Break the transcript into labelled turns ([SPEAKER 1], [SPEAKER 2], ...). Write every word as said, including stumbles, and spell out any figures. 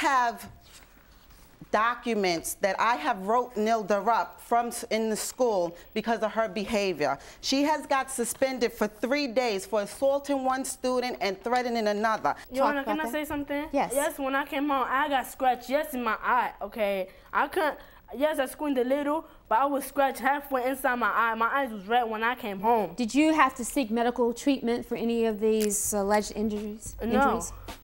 [SPEAKER 1] have documents that I have wrote Nilda up from in the school because of her behavior. She has got suspended for three days for assaulting one student and threatening another.
[SPEAKER 2] Joanna, can I say something?
[SPEAKER 3] Yes.
[SPEAKER 2] Yes, when I came home, I got scratched yes in my eye, okay? I couldn't, yes, I squinted a little, but I was scratched halfway inside my eye. My eyes was red when I came home.
[SPEAKER 3] Did you have to seek medical treatment for any of these alleged injuries?
[SPEAKER 2] No.
[SPEAKER 3] injuries?